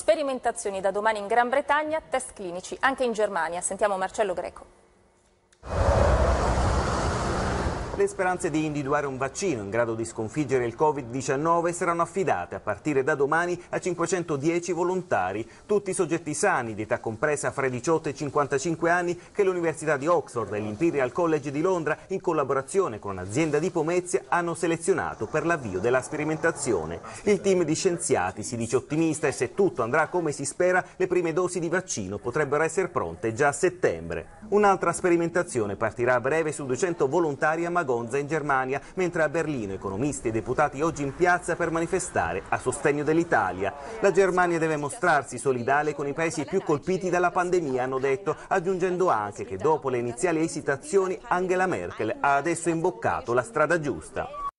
Sperimentazioni da domani in Gran Bretagna, test clinici anche in Germania. Sentiamo Marcello Greco. Le speranze di individuare un vaccino in grado di sconfiggere il Covid-19 saranno affidate a partire da domani a 510 volontari, tutti soggetti sani di età compresa fra i 18 e i 55 anni che l'Università di Oxford e l'Imperial College di Londra, in collaborazione con un'azienda di Pomezia, hanno selezionato per l'avvio della sperimentazione. Il team di scienziati si dice ottimista e se tutto andrà come si spera, le prime dosi di vaccino potrebbero essere pronte già a settembre. Un'altra sperimentazione partirà a breve su 200 volontari a Magonza in Germania, mentre a Berlino economisti e deputati oggi in piazza per manifestare a sostegno dell'Italia. La Germania deve mostrarsi solidale con i paesi più colpiti dalla pandemia, hanno detto, aggiungendo anche che dopo le iniziali esitazioni Angela Merkel ha adesso imboccato la strada giusta.